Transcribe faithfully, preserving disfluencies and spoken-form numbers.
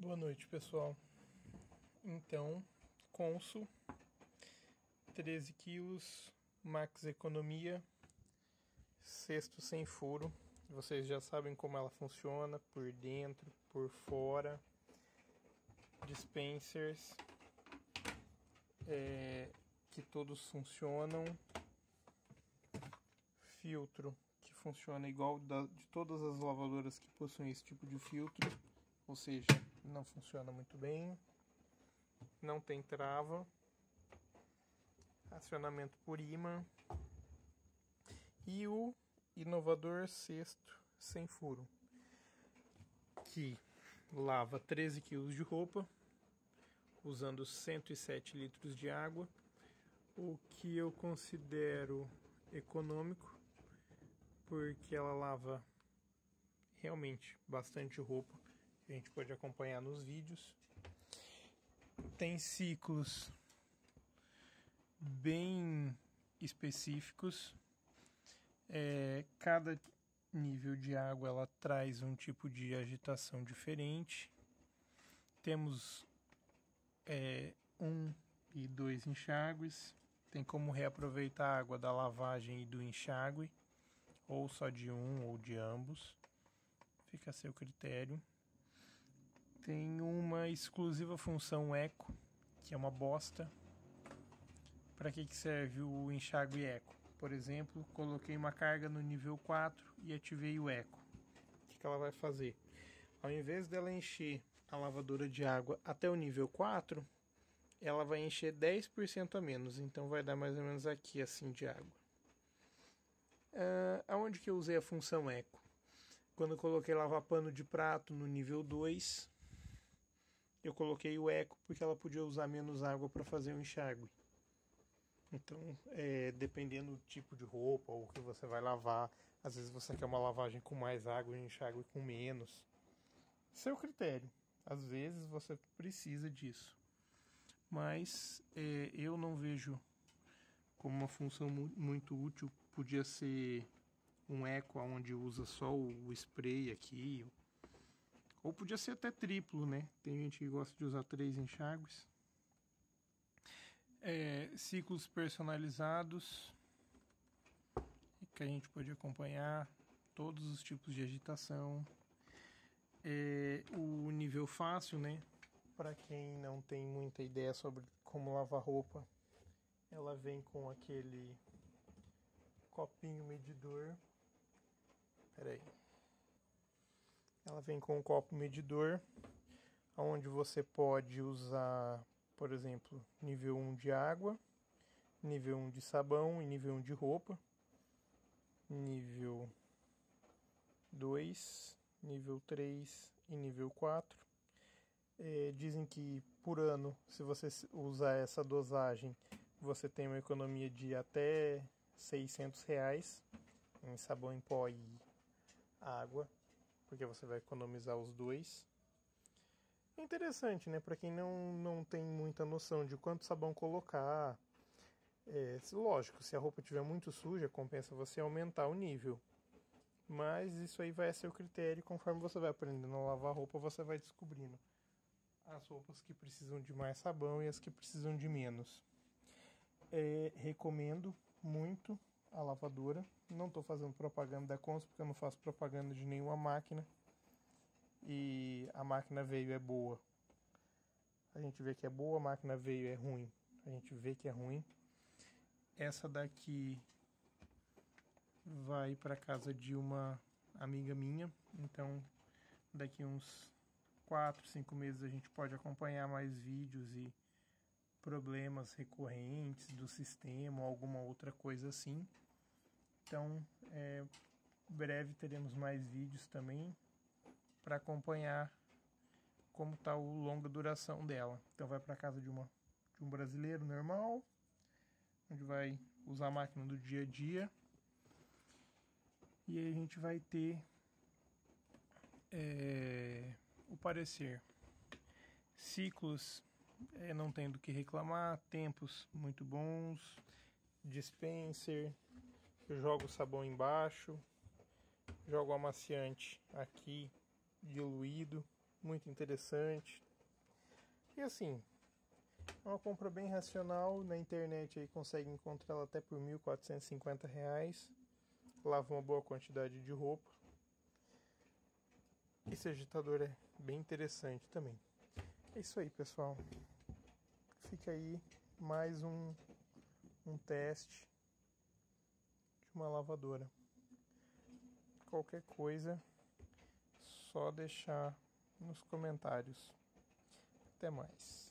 Boa noite, pessoal. Então, Consul, treze quilos, Max Economia, cesto sem furo. Vocês já sabem como ela funciona, por dentro, por fora. Dispensers, é, que todos funcionam. Filtro, que funciona igual da, de todas as lavadoras que possuem esse tipo de filtro. Ou seja, não funciona muito bem, não tem trava, acionamento por ímã e o inovador cesto sem furo, que lava treze quilos de roupa usando cento e sete litros de água, o que eu considero econômico, porque ela lava realmente bastante roupa. A gente pode acompanhar nos vídeos. Tem ciclos bem específicos. É, cada nível de água ela traz um tipo de agitação diferente. Temos é, um e dois enxágues. Tem como reaproveitar a água da lavagem e do enxágue, ou só de um ou de ambos. Fica a seu critério. Tem uma exclusiva função eco, que é uma bosta. Para que, que serve o enxágue eco? Por exemplo, coloquei uma carga no nível quatro e ativei o eco. O que, que ela vai fazer? Ao invés dela encher a lavadora de água até o nível quatro, ela vai encher dez por cento a menos. Então vai dar mais ou menos aqui assim de água. Ah, aonde que eu usei a função eco? Quando eu coloquei lavar pano de prato no nível dois, eu coloquei o eco porque ela podia usar menos água para fazer o enxágue. Então, é, dependendo do tipo de roupa ou o que você vai lavar, às vezes você quer uma lavagem com mais água e um enxágue com menos. Seu critério. Às vezes você precisa disso. Mas é, eu não vejo como uma função mu- muito útil. Podia ser um eco onde usa só o spray aqui. Ou podia ser até triplo, né? Tem gente que gosta de usar três enxágues. É, ciclos personalizados, que a gente pode acompanhar todos os tipos de agitação. É, o nível fácil, né? Para quem não tem muita ideia sobre como lavar roupa, ela vem com aquele copinho medidor. Pera aí. Ela vem com um copo medidor, onde você pode usar, por exemplo, nível um de água, nível um de sabão e nível um de roupa, nível dois, nível três e nível quatro. É, dizem que por ano, se você usar essa dosagem, você tem uma economia de até seiscentos reais em sabão em pó e água, porque você vai economizar os dois. É interessante, né? Para quem não, não tem muita noção de quanto sabão colocar. É, lógico, se a roupa estiver muito suja, compensa você aumentar o nível. Mas isso aí vai a seu critério. Conforme você vai aprendendo a lavar roupa, você vai descobrindo as roupas que precisam de mais sabão e as que precisam de menos. É, recomendo muito a lavadora. Não estou fazendo propaganda da Consul, porque eu não faço propaganda de nenhuma máquina. E a máquina veio é boa. A gente vê que é boa, a máquina veio é ruim. A gente vê que é ruim. Essa daqui vai para casa de uma amiga minha. Então, daqui uns quatro, cinco meses a gente pode acompanhar mais vídeos e problemas recorrentes do sistema ou alguma outra coisa assim. Então, é, breve teremos mais vídeos também para acompanhar como está o longa duração dela. Então vai para casa de, uma, de um brasileiro normal, onde vai usar a máquina do dia a dia. E aí a gente vai ter é, o parecer. Ciclos, é, não tem do que reclamar, tempos muito bons, dispenser, eu jogo o sabão embaixo, jogo o amaciante aqui, diluído. muito interessante. E assim, é uma compra bem racional. Na internet aí consegue encontrar ela até por mil quatrocentos e cinquenta reais. Lava uma boa quantidade de roupa. Esse agitador é bem interessante também. É isso aí, pessoal. Fica aí mais um, um teste de uma lavadora. Qualquer coisa, só deixar nos comentários. Até mais.